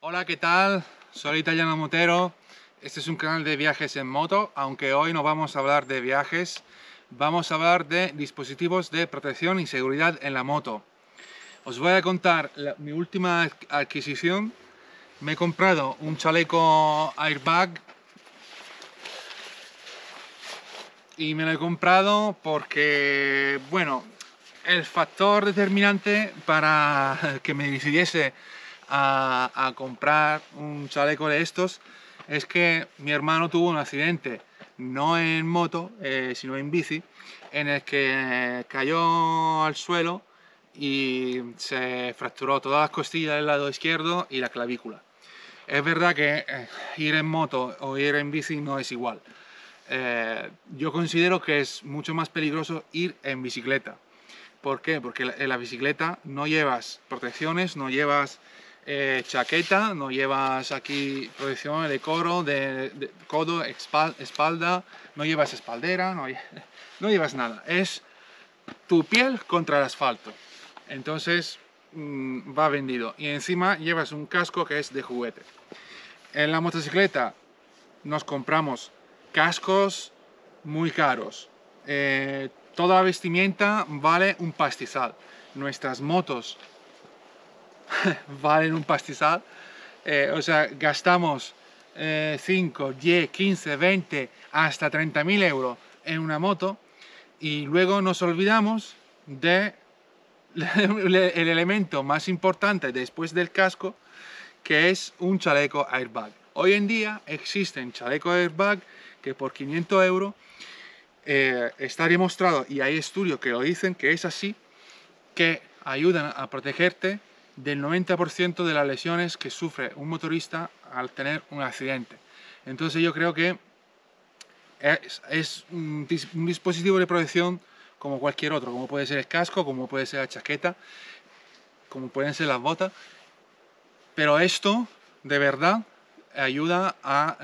Hola, ¿qué tal? Soy Italiano Motero. Este es un canal de viajes en moto, aunque hoy no vamos a hablar de viajes, vamos a hablar de dispositivos de protección y seguridad en la moto. Os voy a contar mi última adquisición. Me he comprado un chaleco airbag y me lo he comprado porque, bueno, el factor determinante para que me decidiese a comprar un chaleco de estos es que mi hermano tuvo un accidente, no en moto, sino en bici, en el que cayó al suelo y se fracturó todas las costillas del lado izquierdo y la clavícula. Es verdad que ir en moto o ir en bici no es igual. Yo considero que es mucho más peligroso ir en bicicleta. ¿Por qué? Porque en la bicicleta no llevas protecciones, no llevas chaqueta, no llevas aquí protección de codo, espalda, no llevas espaldera, no llevas nada. Es tu piel contra el asfalto. Entonces va vendido. Y encima llevas un casco que es de juguete. En la motocicleta nos compramos cascos muy caros. Toda la vestimenta vale un pastizal. Nuestras motos valen un pastizal. O sea, gastamos 5, 10, 15, 20, hasta 30.000 euros en una moto y luego nos olvidamos de el elemento más importante después del casco, que es un chaleco airbag. Hoy en día existen chalecos airbag que por 500 euros está demostrado, y hay estudios que lo dicen, que es así, que ayudan a protegerte del 90% de las lesiones que sufre un motorista al tener un accidente. Entonces yo creo que es un dispositivo de protección como cualquier otro, como puede ser el casco, como puede ser la chaqueta, como pueden ser las botas, pero esto de verdad ayuda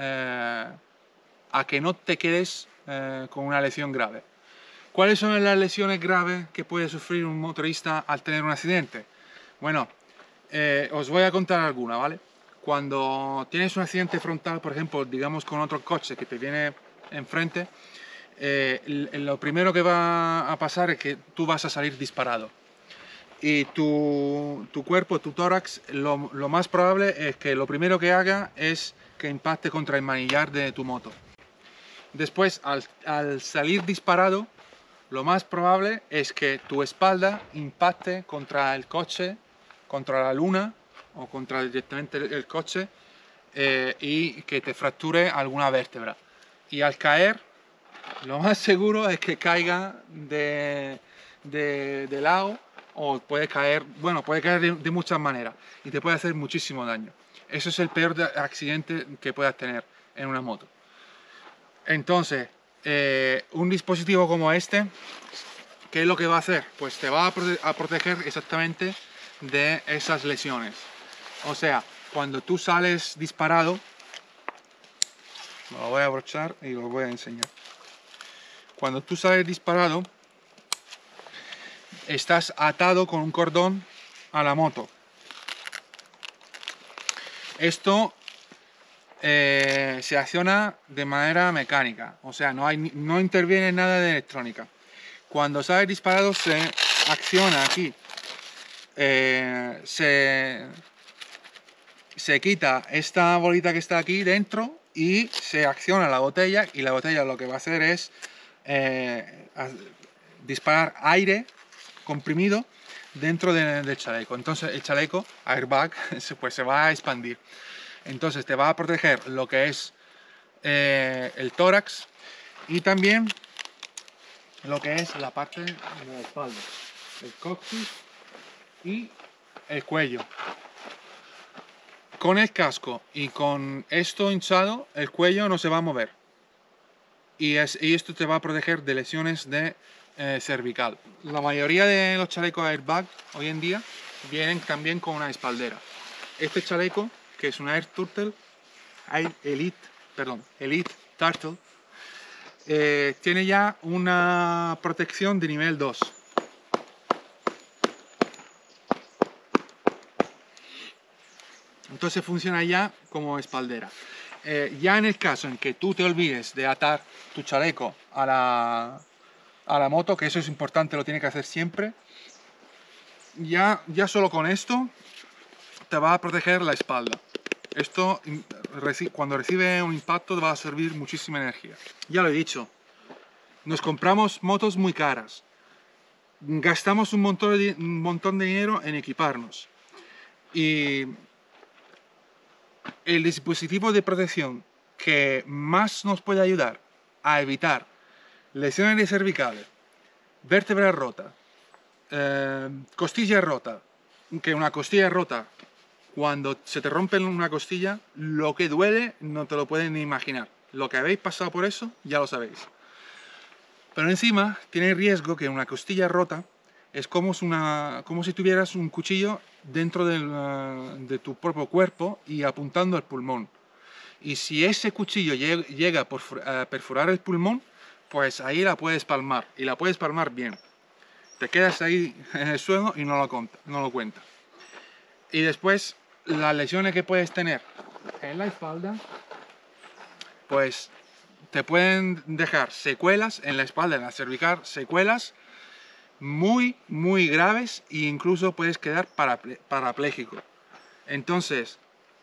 a que no te quedes con una lesión grave. ¿Cuáles son las lesiones graves que puede sufrir un motorista al tener un accidente? Bueno, os voy a contar alguna, ¿vale? Cuando tienes un accidente frontal, por ejemplo, digamos con otro coche que te viene enfrente, lo primero que va a pasar es que tú vas a salir disparado. Y tu cuerpo, tu tórax, lo más probable es que lo primero que haga es que impacte contra el manillar de tu moto. Después, al salir disparado, lo más probable es que tu espalda impacte contra el coche, contra la luna o contra directamente el coche y que te fracture alguna vértebra. Y al caer, lo más seguro es que caiga de lado o puede caer, bueno, puede caer de muchas maneras y te puede hacer muchísimo daño. Eso es el peor accidente que puedas tener en una moto. Entonces, un dispositivo como este, ¿qué es lo que va a hacer? Pues te va a proteger exactamente de esas lesiones. O sea, cuando tú sales disparado, lo voy a abrochar y lo voy a enseñar. Cuando tú sales disparado, estás atado con un cordón a la moto. Esto se acciona de manera mecánica, o sea, no interviene nada de electrónica. Cuando sale disparado se acciona aquí, se quita esta bolita que está aquí dentro y se acciona la botella, y la botella lo que va a hacer es disparar aire comprimido dentro del chaleco. Entonces el chaleco airbag pues se va a expandir. Entonces te va a proteger lo que es el tórax y también lo que es la parte de la espalda, el coxis y el cuello. Con el casco y con esto hinchado, el cuello no se va a mover. Y esto te va a proteger de lesiones de cervical. La mayoría de los chalecos airbag hoy en día vienen también con una espaldera. Este chaleco, que es un Elite Turtle, tiene ya una protección de nivel 2. Entonces funciona ya como espaldera. Ya en el caso en que tú te olvides de atar tu chaleco a la moto, que eso es importante, lo tienes que hacer siempre, ya solo con esto te va a proteger la espalda. Esto, cuando recibe un impacto, te va a servir muchísima energía. Ya lo he dicho, nos compramos motos muy caras, gastamos un montón de dinero en equiparnos, y el dispositivo de protección que más nos puede ayudar a evitar lesiones de cervicales, vértebra rota, costilla rota, que una costilla rota, cuando se te rompe una costilla, lo que duele no te lo pueden ni imaginar. Lo que habéis pasado por eso, ya lo sabéis. Pero encima tiene riesgo que una costilla rota es como si tuvieras un cuchillo dentro de tu propio cuerpo y apuntando al pulmón. Y si ese cuchillo llega a perforar el pulmón, pues ahí la puedes palmar, y la puedes palmar bien. Te quedas ahí en el suelo y no lo cuentas. Y después, las lesiones que puedes tener en la espalda, pues te pueden dejar secuelas en la espalda, en la cervical, secuelas muy, muy graves, e incluso puedes quedar parapléjico. Entonces,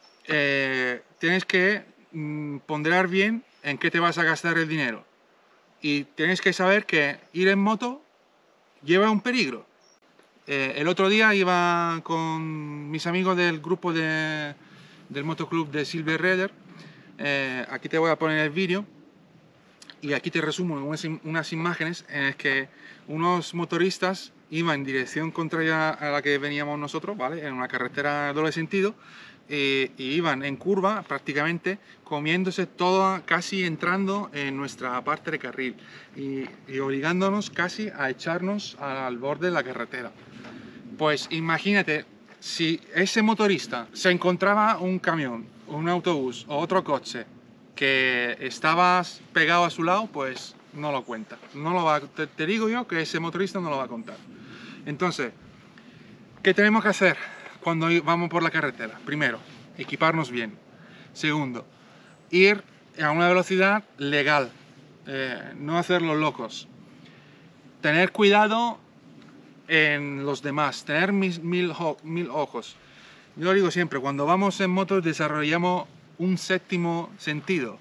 tienes que ponderar bien en qué te vas a gastar el dinero. Y tienes que saber que ir en moto lleva un peligro. El otro día iba con mis amigos del grupo del motoclub de Silver Raider. Aquí te voy a poner el vídeo y aquí te resumo unas imágenes en las que unos motoristas iban en dirección contraria a la que veníamos nosotros, ¿vale? En una carretera doble sentido, y iban en curva prácticamente comiéndose todo, casi entrando en nuestra parte de carril y obligándonos casi a echarnos al borde de la carretera. Pues imagínate, si ese motorista se encontraba un camión, un autobús o otro coche que estabas pegado a su lado, pues no lo cuenta. No lo va, te digo yo que ese motorista no lo va a contar. Entonces, ¿qué tenemos que hacer cuando vamos por la carretera? Primero, equiparnos bien. Segundo, ir a una velocidad legal, no hacerlo locos. Tener cuidado en los demás, tener mil ojos. Yo lo digo siempre, cuando vamos en moto desarrollamos un séptimo sentido,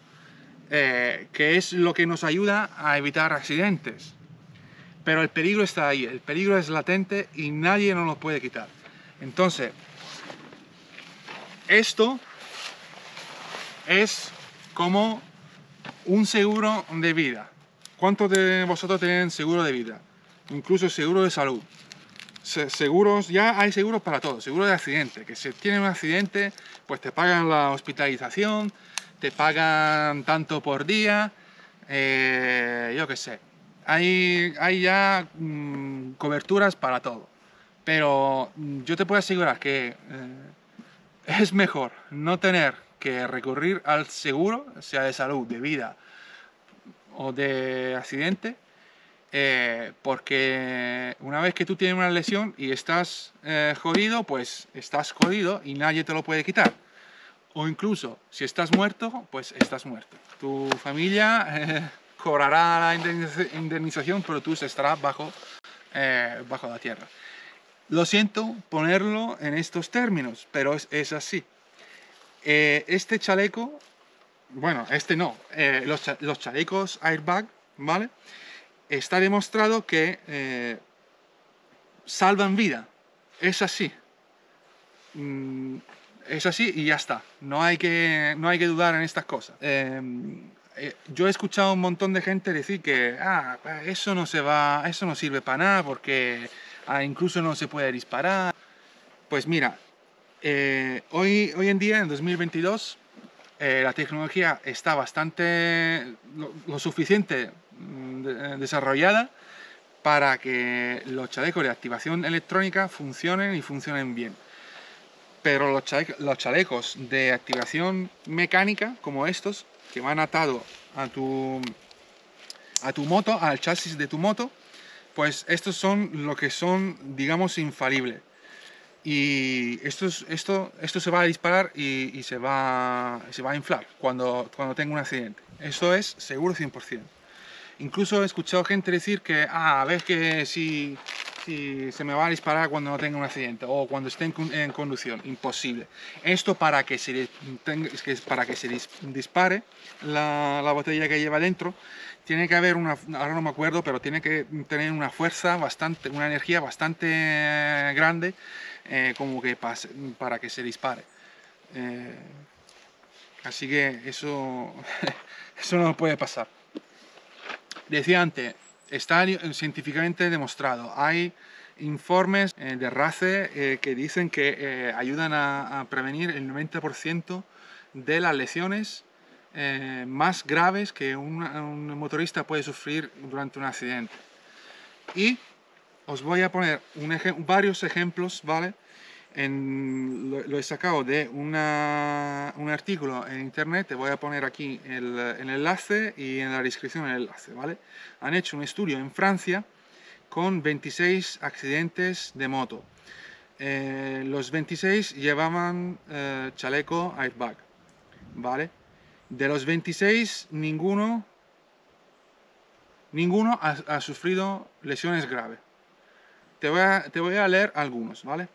que es lo que nos ayuda a evitar accidentes. Pero el peligro está ahí, el peligro es latente y nadie nos lo puede quitar. Entonces, esto es como un seguro de vida. ¿Cuántos de vosotros tienen seguro de vida? Incluso seguro de salud. Seguros, ya hay seguros para todo. Seguro de accidente, que si tienes un accidente, pues te pagan la hospitalización, te pagan tanto por día, yo qué sé. Hay ya coberturas para todo. Pero yo te puedo asegurar que es mejor no tener que recurrir al seguro, sea de salud, de vida o de accidente, porque una vez que tú tienes una lesión y estás jodido, pues estás jodido y nadie te lo puede quitar. O incluso, si estás muerto, pues estás muerto. Tu familia cobrará la indemnización, pero tú estarás bajo la tierra. Lo siento ponerlo en estos términos, pero es así. Este chaleco, bueno, este no, los chalecos airbag, ¿vale? Está demostrado que salvan vida. Es así. Es así y ya está. No hay que dudar en estas cosas. Yo he escuchado a un montón de gente decir que eso no sirve para nada porque incluso no se puede disparar. Pues mira, hoy en día, en 2022, la tecnología está bastante lo suficiente desarrollada para que los chalecos de activación electrónica funcionen y funcionen bien. Pero los chalecos de activación mecánica, como estos, que van atados a tu moto, al chasis de tu moto, pues estos son lo que son, digamos, infalibles. y esto se va a disparar y se va a inflar cuando tenga un accidente. Eso es seguro 100%. Incluso he escuchado gente decir que, a ver que si se me va a disparar cuando no tenga un accidente o cuando esté en conducción. Imposible. Esto para que se dispare la botella que lleva dentro, tiene que haber ahora no me acuerdo, pero tiene que tener una fuerza una energía bastante grande, como que para que se dispare. Así que eso, eso no puede pasar. Decía antes, está científicamente demostrado. Hay informes de RACE que dicen que ayudan a prevenir el 90% de las lesiones más graves que un motorista puede sufrir durante un accidente. Y os voy a poner varios ejemplos, ¿vale? Lo he sacado de un artículo en internet. Te voy a poner aquí el enlace y en la descripción el enlace, ¿vale? Han hecho un estudio en Francia con 26 accidentes de moto. Los 26 llevaban chaleco airbag, ¿vale? De los 26, ninguno ha sufrido lesiones graves. Te voy a leer algunos, ¿vale?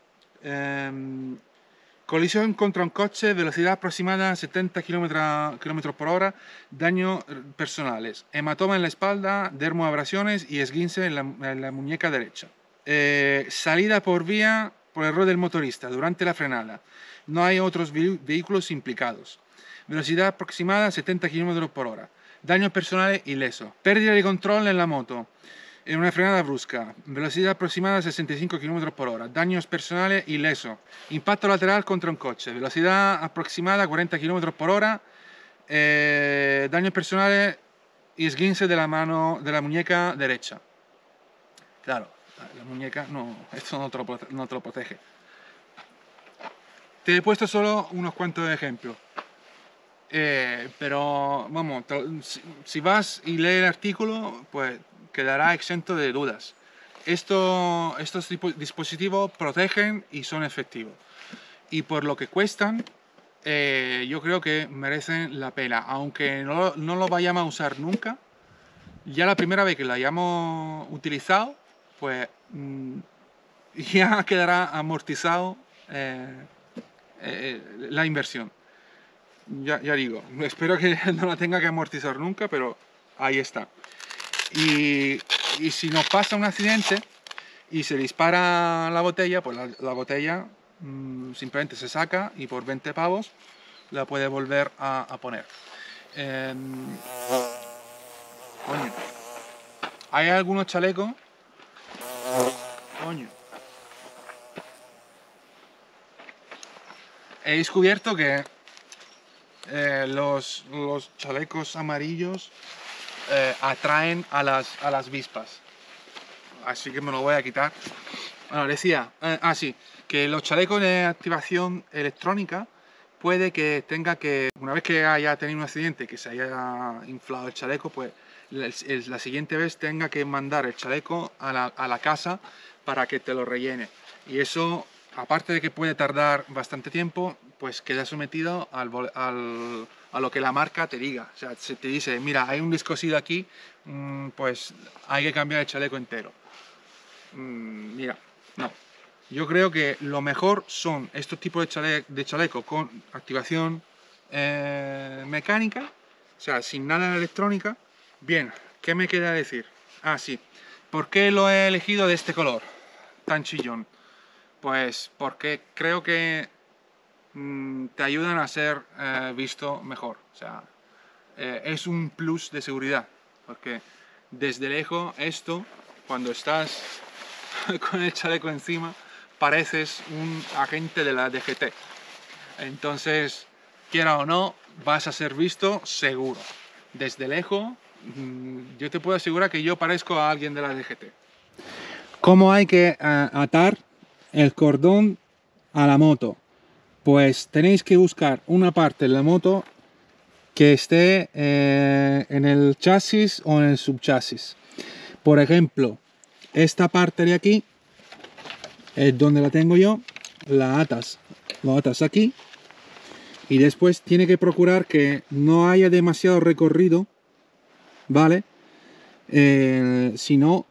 Colisión contra un coche, velocidad aproximada 70 km por hora, daños personales, hematoma en la espalda, dermoabrasiones y esguince en la muñeca derecha. Salida por vía por error del motorista durante la frenada. No hay otros vehículos implicados. Velocidad aproximada 70 km por hora. Daños personales ilesos. Pérdida de control en la moto. En una frenada brusca. Velocidad aproximada 65 km por hora. Daños personales ilesos. Impacto lateral contra un coche. Velocidad aproximada 40 km por hora. Daños personales y esguince de la muñeca derecha. Claro, la muñeca esto no te lo protege. Te he puesto solo unos cuantos ejemplos. Pero vamos, si vas y lees el artículo, pues quedará exento de dudas. Estos dispositivos protegen y son efectivos. Y por lo que cuestan, yo creo que merecen la pena. Aunque no lo vayamos a usar nunca, ya la primera vez que lo hayamos utilizado, pues ya quedará amortizado la inversión. Ya digo, espero que no la tenga que amortizar nunca, pero ahí está. Y si nos pasa un accidente y se dispara la botella, pues la botella simplemente se saca y por 20 pavos la puede volver a poner. Coño. Hay algunos chalecos. Coño. He descubierto que los chalecos amarillos atraen a las avispas. Así que me lo voy a quitar. Bueno, decía, sí, que los chalecos de activación electrónica puede que tenga que, una vez que haya tenido un accidente, que se haya inflado el chaleco, pues la siguiente vez tenga que mandar el chaleco a la casa para que te lo rellene. Y eso, aparte de que puede tardar bastante tiempo, pues queda sometido a lo que la marca te diga. O sea, si te dice, mira, hay un descosido aquí, pues hay que cambiar el chaleco entero. Mira, no. Yo creo que lo mejor son estos tipos de chaleco con activación mecánica, o sea, sin nada de electrónica. Bien, ¿qué me queda decir? Sí, ¿por qué lo he elegido de este color tan chillón? Pues porque creo que te ayudan a ser visto mejor. O sea, es un plus de seguridad, porque desde lejos esto, cuando estás con el chaleco encima, pareces un agente de la DGT. Entonces, quiera o no, vas a ser visto seguro. Desde lejos, yo te puedo asegurar que yo parezco a alguien de la DGT. ¿Cómo hay que atar el cordón a la moto? Pues tenéis que buscar una parte de la moto que esté en el chasis o en el subchasis. Por ejemplo, esta parte de aquí es donde la tengo yo. lo atas aquí y después tiene que procurar que no haya demasiado recorrido, ¿vale? Si no,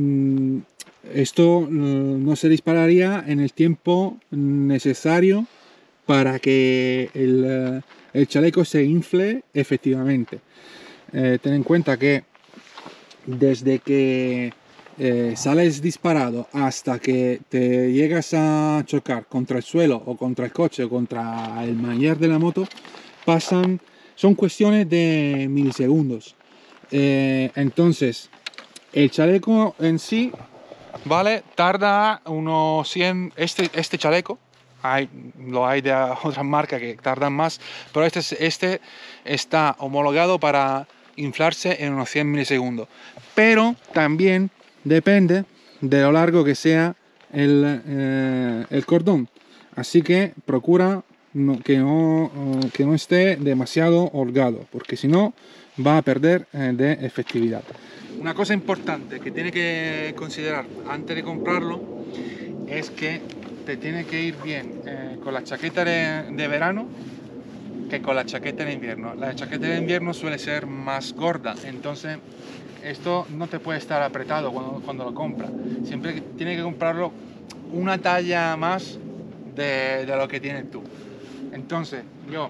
esto no se dispararía en el tiempo necesario para que el chaleco se infle efectivamente. Ten en cuenta que desde que sales disparado hasta que te llegas a chocar contra el suelo o contra el coche o contra el manillar de la moto, son cuestiones de milisegundos. Entonces, el chaleco en sí, ¿vale? Tarda unos 100, este chaleco, lo hay de otras marcas que tardan más, pero este está homologado para inflarse en unos 100 milisegundos. Pero también depende de lo largo que sea el cordón. Así que procura que no esté demasiado holgado, porque si no va a perder de efectividad. Una cosa importante que tiene que considerar antes de comprarlo es que te tiene que ir bien con la chaqueta de verano que con la chaqueta de invierno. La chaqueta de invierno suele ser más gorda, entonces esto no te puede estar apretado cuando lo compras. Siempre tienes que comprarlo una talla más de lo que tienes tú. Entonces yo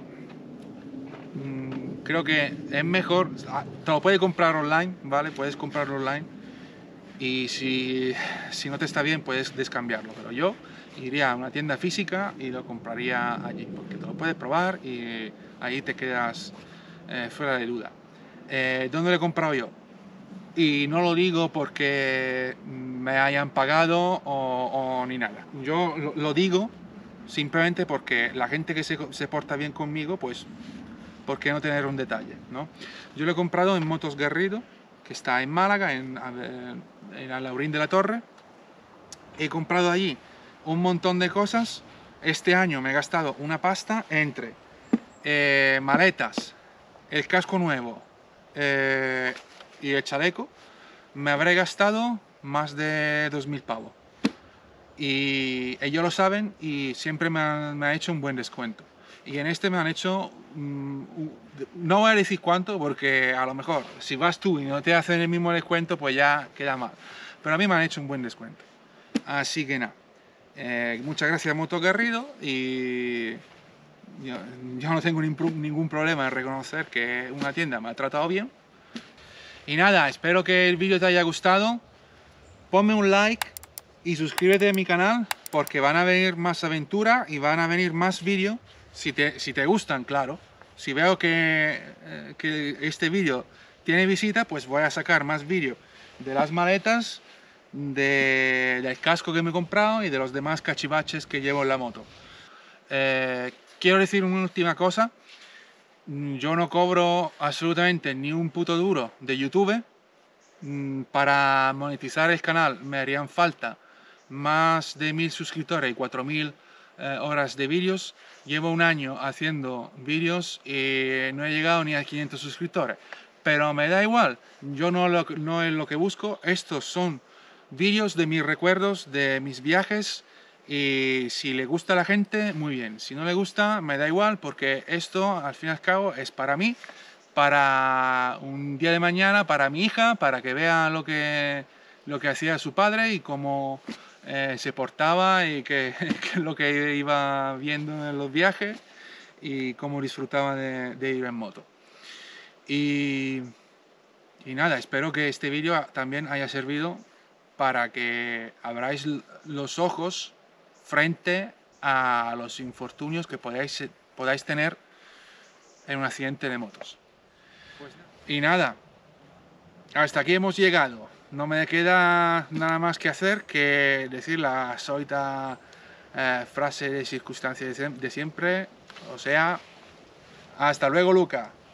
creo que es mejor, te lo puedes comprar online, ¿vale? Puedes comprarlo online y si no te está bien puedes descambiarlo, pero yo iría a una tienda física y lo compraría allí, porque te lo puedes probar y ahí te quedas fuera de duda. ¿Dónde lo he comprado yo? Y no lo digo porque me hayan pagado o ni nada. Yo lo digo simplemente porque la gente que se porta bien conmigo, pues ¿por qué no tener un detalle, ¿no? Yo lo he comprado en Motos Garrido, que está en Málaga, en Alhaurín de la Torre. He comprado allí un montón de cosas. Este año me he gastado una pasta entre maletas, el casco nuevo y el chaleco. Me habré gastado más de 2.000 pavos. Y ellos lo saben y siempre me ha hecho un buen descuento. Y en este me han hecho, no voy a decir cuánto, porque a lo mejor si vas tú y no te hacen el mismo descuento, pues ya queda mal. Pero a mí me han hecho un buen descuento. Así que nada, muchas gracias a Motos Garrido y yo no tengo ningún problema en reconocer que una tienda me ha tratado bien. Y nada, espero que el vídeo te haya gustado. Ponme un like y suscríbete a mi canal porque van a venir más aventuras y van a venir más vídeos si te gustan, claro. Si veo que este vídeo tiene visita, pues voy a sacar más vídeos de las maletas, del casco que me he comprado y de los demás cachivaches que llevo en la moto. Quiero decir una última cosa. Yo no cobro absolutamente ni un puto duro de YouTube. Para monetizar el canal me harían falta más de 1000 suscriptores y 4000 horas de vídeos. Llevo un año haciendo vídeos y no he llegado ni a 500 suscriptores, pero me da igual, yo no es lo que busco. Estos son vídeos de mis recuerdos, de mis viajes, y si le gusta a la gente, muy bien. Si no le gusta, me da igual, porque esto al fin y al cabo es para mí, para un día de mañana, para mi hija, para que vea lo que hacía su padre y cómo se portaba y lo que iba viendo en los viajes y cómo disfrutaba de ir en moto. Y nada, espero que este vídeo también haya servido para que abráis los ojos frente a los infortunios que podáis tener en un accidente de motos. Y nada, hasta aquí hemos llegado. No me queda nada más que hacer que decir la solita frase de circunstancia de siempre. O sea, hasta luego, Luca.